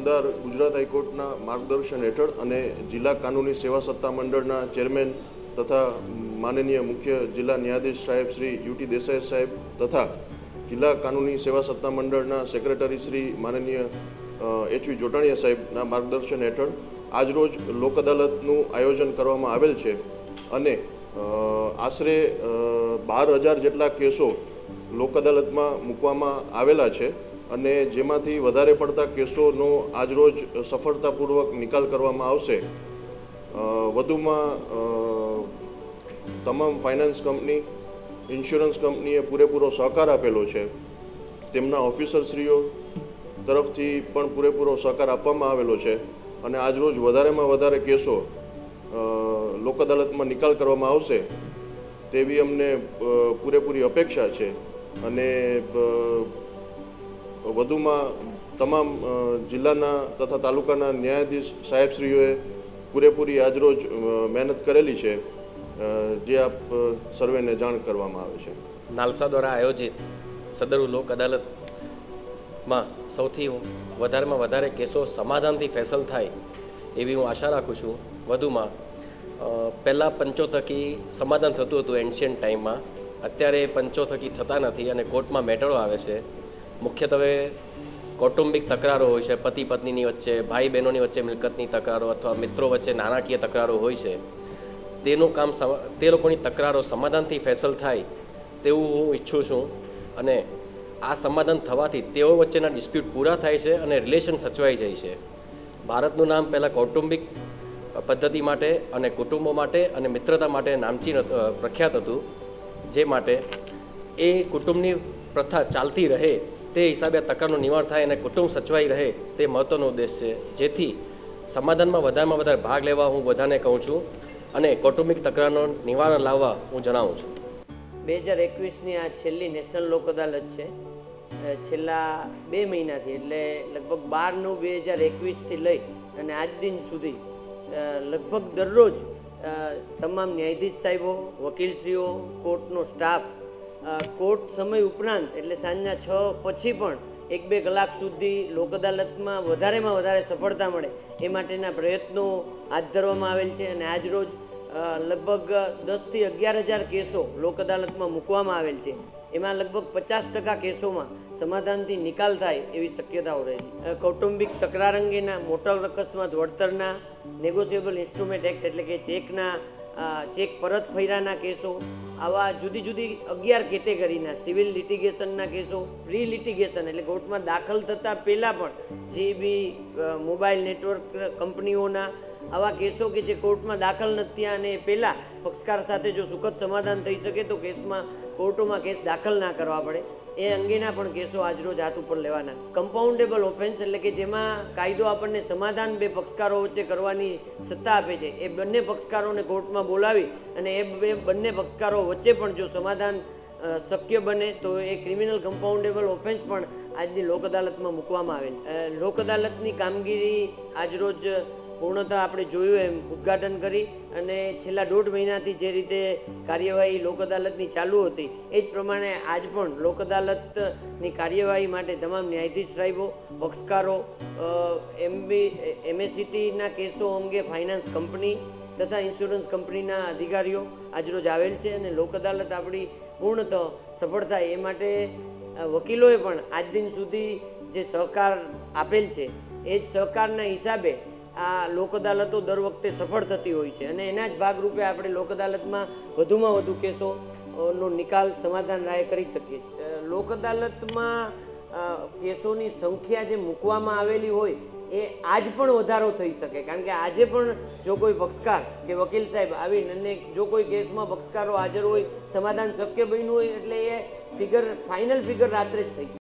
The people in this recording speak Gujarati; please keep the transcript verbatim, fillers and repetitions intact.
નામદાર ગુજરાત હાઈકોર્ટના માર્ગદર્શન હેઠળ અને જિલ્લા કાનૂની સેવા સત્તા મંડળના ચેરમેન તથા માનનીય મુખ્ય જિલ્લા ન્યાયાધીશ સાહેબ શ્રી યુટી દેસાઈ સાહેબ તથા જિલ્લા કાનૂની સેવા સત્તા મંડળના સેક્રેટરી શ્રી માનનીય એચવી જોટાણીયા સાહેબના માર્ગદર્શન હેઠળ આજરોજ લોક અદાલતનું આયોજન કરવામાં આવેલ છે અને આશરે બાર હજાર જેટલા કેસો લોક અદાલતમાં મૂકવામાં આવેલા છે અને જેમાંથી વધારે પડતા કેસોનો આજરોજ સફળતાપૂર્વક નિકાલ કરવામાં આવશે। વધુમાં તમામ ફાઇનાન્સ કંપની ઇન્સ્યોરન્સ કંપનીએ પૂરેપૂરો સહકાર આપેલો છે, તેમના ઓફિસરશ્રીઓ તરફથી પણ પૂરેપૂરો સહકાર આપવામાં આવેલો છે અને આજરોજ વધારેમાં વધારે કેસો લોક અદાલતમાં નિકાલ કરવામાં આવશે તેવી અમને પૂરેપૂરી અપેક્ષા છે અને વધુમાં તમામ જિલ્લાના તથા તાલુકાના ન્યાયાધીશ સાહેબશ્રીઓએ પૂરેપૂરી આજરોજ મહેનત કરેલી છે, જે આપ સર્વેને જાણ કરવામાં આવે છે। નાલસા દ્વારા આયોજિત સદરુ લોક અદાલતમાં સૌથી વધારેમાં વધારે કેસો સમાધાનથી ફેસલ થાય એવી હું આશા રાખું છું। વધુમાં પહેલાં પંચો થકી સમાધાન થતું હતું એન્શિયન્ટ ટાઈમમાં, અત્યારે પંચો થકી થતા નથી અને કોર્ટમાં મેટરો આવે છે। મુખ્યત્વે કૌટુંબિક તકરારો હોય છે, પતિ પત્નીની વચ્ચે, ભાઈ બહેનોની વચ્ચે મિલકતની તકરારો અથવા મિત્રો વચ્ચે નાણાકીય તકરારો હોય છે, તેનું કામ તે લોકોની તકરારો સમાધાનથી ફેસલ થાય તેવું હું ઈચ્છું છું અને આ સમાધાન થવાથી તેઓ વચ્ચેના ડિસ્પ્યુટ પૂરા થાય છે અને રિલેશન સચવાઈ જાય છે। ભારતનું નામ પહેલાં કૌટુંબિક પદ્ધતિ માટે અને કુટુંબો માટે અને મિત્રતા માટે નામચીન પ્રખ્યાત હતું, જે માટે એ કુટુંબની પ્રથા ચાલતી રહે તે હિસાબે તકરારનું નિવારણ થાય અને કુટુંબ સચવાઈ રહે તે મહત્ત્વનો ઉદ્દેશ છે, જેથી સમાધાનમાં વધારેમાં વધારે ભાગ લેવા હું બધાને કહું છું અને કૌટુંબિક તકરારનું નિવારણ લાવવા હું જણાવું છું। બે હજાર એકવીસની આ છેલ્લી નેશનલ લોક અદાલત છે। છેલ્લા બે મહિનાથી એટલે લગભગ બાર નવ બે હજાર એકવીસથી લઈ અને આજ દિન સુધી લગભગ દરરોજ તમામ ન્યાયાધીશ સાહેબો, વકીલશ્રીઓ, કોર્ટનો સ્ટાફ કોર્ટ સમય ઉપરાંત એટલે સાંજના છ પછી પણ એક બે કલાક સુધી લોક અદાલતમાં વધારેમાં વધારે સફળતા મળે એ માટેના પ્રયત્નો હાથ ધરવામાં આવેલ છે અને આજ રોજ લગભગ દસથી અગિયાર હજાર કેસો લોક અદાલતમાં મૂકવામાં આવેલ છે। એમાં લગભગ પચાસ ટકા કેસોમાં સમાધાનથી નિકાલ થાય એવી શક્યતાઓ રહેલી છે। કૌટુંબિક તકરાર અંગેના મોટર અકસ્માત વળતરના નેગોશિયેબલ ઇન્સ્ટ્રુમેન્ટ એક્ટ એટલે કે ચેકના ચેક પરત ફર્યાના કેસો, આવા જુદી જુદી અગિયાર કેટેગરીના સિવિલ લિટિગેશનના કેસો, પ્રી લિટિગેશન એટલે કોર્ટમાં દાખલ થતાં પહેલાં પણ જે બી મોબાઈલ નેટવર્ક કંપનીઓના આવા કેસો કે જે કોર્ટમાં દાખલ નથી થયા અને પહેલાં પક્ષકાર સાથે જો સુખદ સમાધાન થઈ શકે તો કેસમાં કોર્ટોમાં કેસ દાખલ ના કરવા પડે એ અંગેના પણ કેસો આજરોજ હાથ ઉપર લેવાના। કમ્પાઉન્ડેબલ ઓફેન્સ એટલે કે જેમાં કાયદો આપણને સમાધાન બે પક્ષકારો વચ્ચે કરવાની સત્તા આપે છે, એ બંને પક્ષકારોને કોર્ટમાં બોલાવી અને એ બે બંને પક્ષકારો વચ્ચે પણ જો સમાધાન શક્ય બને તો એ ક્રિમિનલ કમ્પાઉન્ડેબલ ઓફેન્સ પણ આજની લોક અદાલતમાં મૂકવામાં આવેલ છે। લોક અદાલતની કામગીરી આજરોજ પૂર્ણતઃ આપણે જોયું એમ ઉદ્ઘાટન કરી અને છેલ્લા દોઢ મહિનાથી જે રીતે કાર્યવાહી લોક અદાલતની ચાલુ હતી એ જ પ્રમાણે આજ પણ લોક અદાલતની કાર્યવાહી માટે તમામ ન્યાયાધીશ સાહેબો, પક્ષકારો, એમબી એમએસીટીના કેસો અંગે ફાઇનાન્સ કંપની તથા ઇન્સ્યોરન્સ કંપનીના અધિકારીઓ આજરોજ આવેલ છે અને લોક અદાલત આપણી પૂર્ણતઃ સફળ થાય એ માટે વકીલોએ પણ આજ દિન સુધી જે સહકાર આપેલ છે એ જ સહકારના હિસાબે આ લોક અદાલતો દર વખતે સફળ થતી હોય છે અને એના જ ભાગરૂપે આપણે લોક અદાલતમાં વધુમાં વધુ કેસોનો નિકાલ સમાધાન રાહે કરી શકીએ છીએ। લોક અદાલતમાં કેસોની સંખ્યા જે મૂકવામાં આવેલી હોય એ આજ પણ વધારો થઈ શકે, કારણ કે આજે પણ જો કોઈ પક્ષકાર કે વકીલ સાહેબ આવીને અને જો કોઈ કેસમાં પક્ષકારો હાજર હોય, સમાધાન શક્ય બન્યું હોય એટલે એ ફિગર ફાઇનલ ફિગર રાત્રે જ થઈ શકે।